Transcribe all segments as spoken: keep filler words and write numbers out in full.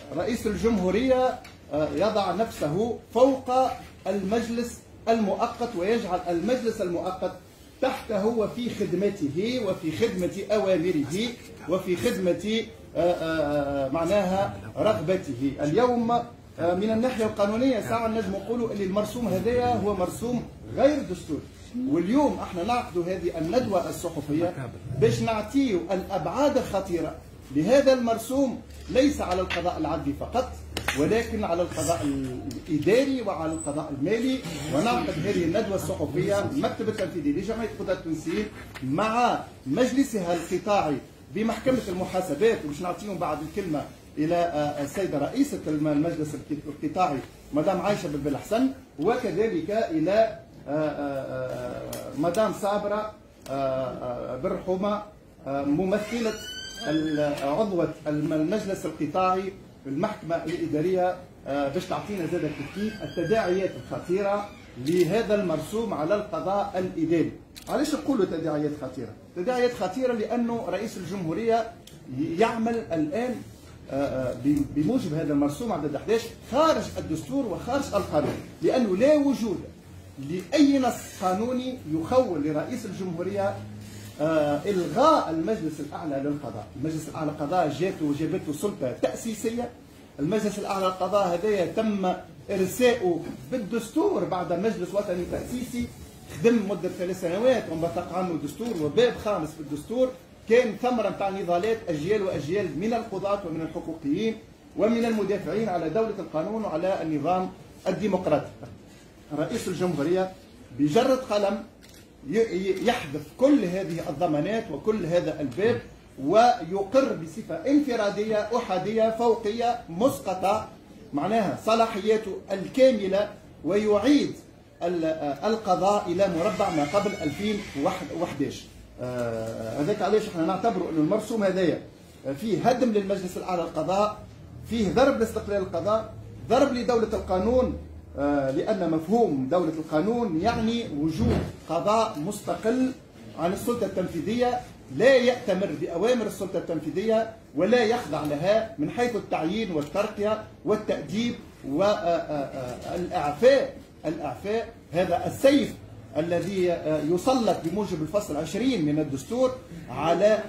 رئيس الجمهورية يضع نفسه فوق المجلس المؤقت ويجعل المجلس المؤقت تحته وفي خدمته وفي خدمة أوامره وفي خدمة معناها رغبته. اليوم من الناحية القانونية ساعة نجم نقولوا اللي المرسوم هذايا هو مرسوم غير دستوري، واليوم احنا نعقد هذه الندوة الصحفية باش نعطيه الأبعاد الخطيرة لهذا المرسوم، ليس على القضاء العدلي فقط ولكن على القضاء الإداري وعلى القضاء المالي. ونعقد هذه الندوة الصحفية مكتب التنفيذي لجمعية القضاة التونسيين مع مجلسها القطاعي بمحكمة المحاسبات، وباش نعطيهم بعد الكلمة إلى السيدة رئيسة المجلس القطاعي مدام عايشة بن بالحسن، وكذلك إلى مدام صابرة برحومة ممثلة عضوة المجلس القطاعي المحكمة الإدارية باش تعطينا زاد كيف التداعيات الخطيرة لهذا المرسوم على القضاء الإداري. علاش نقولوا تداعيات خطيرة؟ تداعيات خطيرة لأنه رئيس الجمهورية يعمل الآن بموجب هذا المرسوم عدد أحد عشر خارج الدستور وخارج القانون، لأنه لا وجود لأي نص قانوني يخول لرئيس الجمهورية آه إلغاء المجلس الأعلى للقضاء. المجلس الأعلى للقضاء جاته جابته سلطة تأسيسية. المجلس الأعلى للقضاء هذايا تم إرساؤه بالدستور بعد مجلس وطني تأسيسي خدم مدة ثلاث سنوات وانبثق عنه الدستور، وباب خامس في الدستور كان ثمرة نتاع نضالات أجيال وأجيال من القضاة ومن الحقوقيين ومن المدافعين على دولة القانون وعلى النظام الديمقراطي. رئيس الجمهورية بجرة قلم يحذف كل هذه الضمانات وكل هذا الباب ويقر بصفة انفرادية أحادية فوقية مسقطة معناها صلاحياته الكاملة، ويعيد القضاء إلى مربع ما قبل ألفين وأحد عشر. هذاك علاش احنا نعتبروا أن المرسوم هذايا فيه هدم للمجلس الأعلى للقضاء، فيه ضرب لاستقلال القضاء، ضرب لدولة القانون، لأن مفهوم دولة القانون يعني وجود قضاء مستقل عن السلطة التنفيذية لا يأتمر بأوامر السلطة التنفيذية ولا يخضع لها من حيث التعيين والترقية والتأديب والإعفاء. الإعفاء هذا السيف الذي يسلط بموجب الفصل عشرين من الدستور على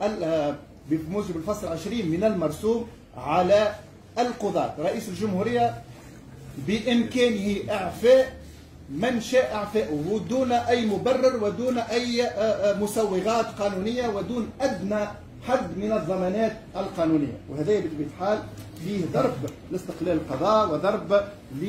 بموجب الفصل عشرين من المرسوم على القضاة. رئيس الجمهورية بإمكانه إعفاء من شاء إعفاؤه دون أي مبرر ودون أي مسوغات قانونية ودون أدنى حد من الضمانات القانونية، وهذا بطبيعة الحال فيه ضرب لاستقلال القضاء وضرب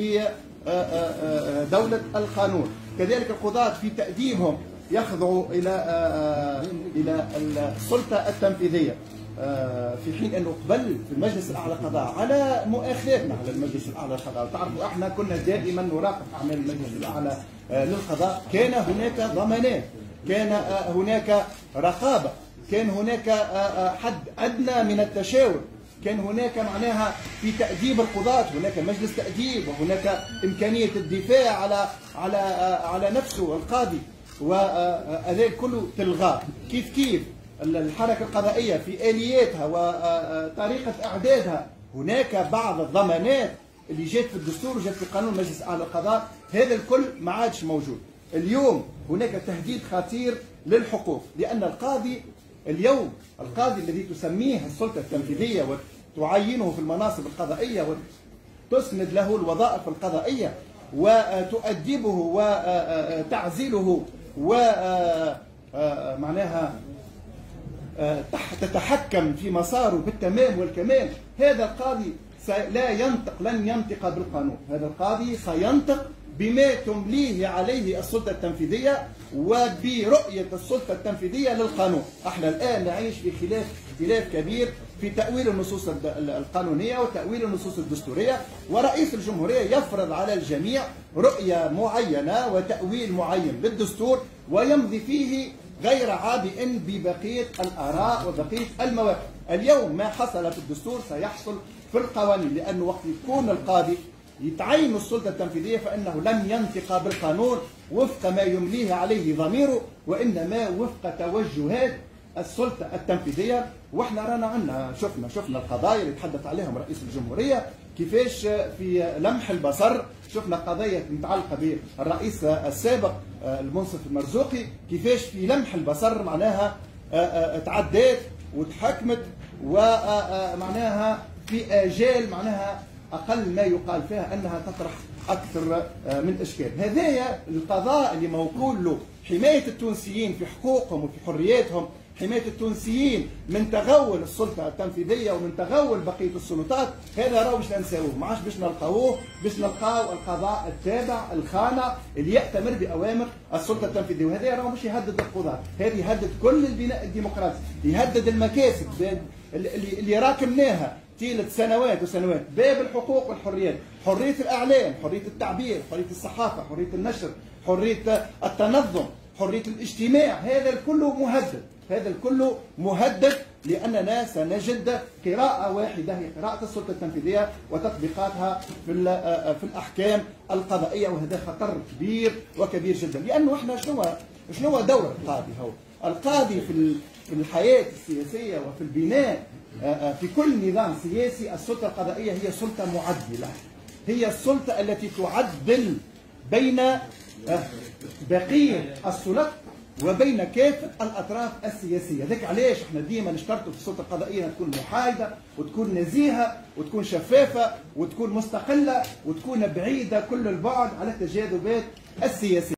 لدولة القانون. كذلك القضاة في تأديبهم يخضعوا إلى إلى السلطة التنفيذية، في حين انه قبل في المجلس الاعلى للقضاء على مؤاخاتنا على المجلس الاعلى للقضاء، تعرفوا احنا كنا دائما نراقب اعمال المجلس الاعلى للقضاء، كان هناك ضمانات، كان هناك رقابه، كان هناك حد ادنى من التشاور، كان هناك معناها في تأديب القضاة هناك مجلس تأديب وهناك إمكانية الدفاع على على على نفسه القاضي، وهذا كله تلغاه. كيف كيف الحركة القضائية في آلياتها وطريقة إعدادها هناك بعض الضمانات اللي جات في الدستور وجات في قانون مجلس أعلى القضاء، هذا الكل ما عادش موجود. اليوم هناك تهديد خطير للحقوق، لأن القاضي اليوم القاضي الذي تسميه السلطة التنفيذية وتعينه في المناصب القضائية وتسند له الوظائف القضائية وتؤدبه وتعزله ومعناها تتحكم في مساره بالتمام والكمال، هذا القاضي لا ينطق لن ينطق بالقانون، هذا القاضي سينطق بما تمليه عليه السلطة التنفيذية وبرؤية السلطة التنفيذية للقانون. احنا الآن نعيش في خلاف اختلاف كبير في تأويل النصوص القانونية وتأويل النصوص الدستورية، ورئيس الجمهورية يفرض على الجميع رؤية معينة وتأويل معين للدستور ويمضي فيه غير عابئ ببقية الآراء وبقية المواقف. اليوم ما حصل في الدستور سيحصل في القوانين، لأنه وقت يكون القاضي يتعين السلطة التنفيذية فإنه لن ينطق بالقانون وفق ما يمليه عليه ضميره، وإنما وفق توجهات السلطه التنفيذيه. واحنا رانا عندنا شفنا شفنا القضايا اللي تحدث عليهم رئيس الجمهوريه كيفاش في لمح البصر. شفنا قضايا متعلقه بالرئيس السابق المنصف المرزوقي كيفاش في لمح البصر معناها تعدات وتحكمت ومعناها في آجال معناها أقل ما يقال فيها أنها تطرح أكثر من إشكال. هذايا القضاء اللي موكول له حماية التونسيين في حقوقهم وفي حرياتهم، حماية التونسيين من تغول السلطة التنفيذية ومن تغول بقية السلطات. هذا راهو باش ننساوه، ما عادش باش نلقاوه، باش نلقاو القضاء التابع الخانة اللي يأتمر بأوامر السلطة التنفيذية. وهذا راهو باش يهدد القضاة، هذا يهدد كل البناء الديمقراطي، يهدد المكاسب اللي, اللي راكمناها طيلة سنوات وسنوات. باب الحقوق والحريات، حرية الإعلام، حرية التعبير، حرية الصحافة، حرية النشر، حرية التنظم، حرية الاجتماع، هذا الكل مهدد، هذا الكل مهدد لأننا سنجد قراءة واحدة هي قراءة السلطة التنفيذية وتطبيقاتها في في الأحكام القضائية. وهذا خطر كبير وكبير جدا، لأنه احنا شنو شنو دور القاضي؟ هو القاضي في في الحياة السياسية وفي البناء في كل نظام سياسي. السلطة القضائية هي سلطة معدلة، هي السلطة التي تعدل بين بقية السلط وبين كافة الأطراف السياسية. ذاك علاش احنا ديما نشترطوا في السلطة القضائية تكون محايدة وتكون نزيهة وتكون شفافة وتكون مستقلة وتكون بعيدة كل البعد على التجاذبات السياسية.